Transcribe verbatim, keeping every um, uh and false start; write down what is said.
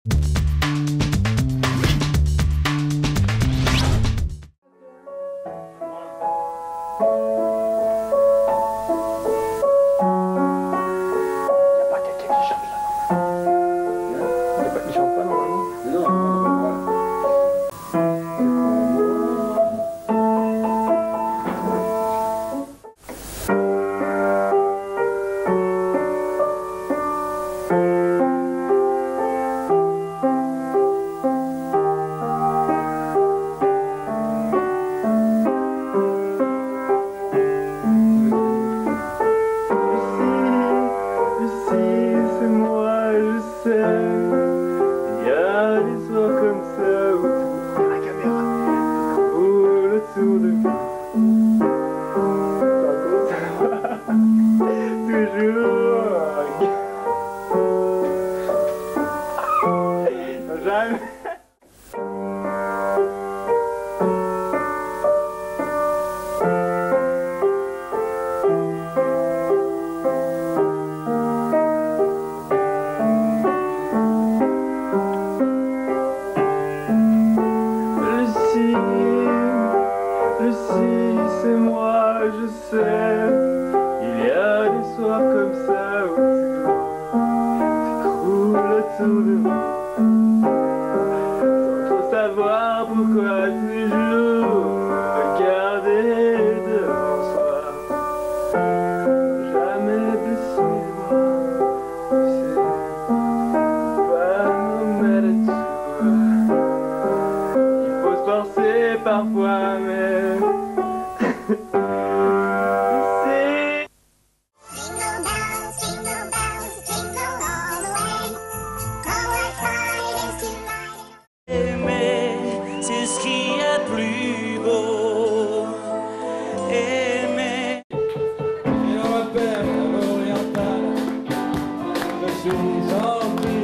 Parfois, mais c'est... Jingle bells, jingle bells, jingle all the way. Come let's ride into life. Aimer, c'est ce qu'il y a de plus beau. Aimer. Et on m'appelle l'oriental. Je suis gentil.